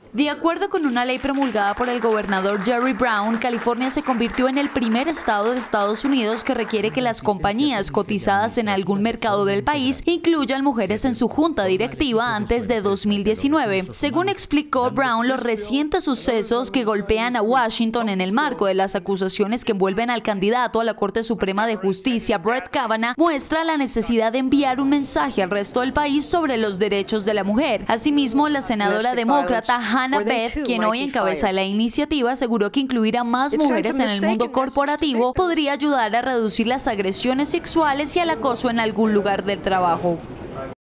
De acuerdo con una ley promulgada por el gobernador Jerry Brown, California se convirtió en el primer estado de Estados Unidos que requiere que las compañías cotizadas en algún mercado del país incluyan mujeres en su junta directiva antes de 2019. Según explicó Brown, los recientes sucesos que golpean a Washington en el marco de las acusaciones que envuelven al candidato a la Corte Suprema de Justicia, Brett Kavanaugh, muestra la necesidad de enviar un mensaje al resto del país sobre los derechos de la mujer. Asimismo, la senadora demócrata Hannah Beth, quien hoy encabeza la iniciativa, aseguró que incluir a más mujeres en el mundo corporativo podría ayudar a reducir las agresiones sexuales y el acoso en algún lugar del trabajo.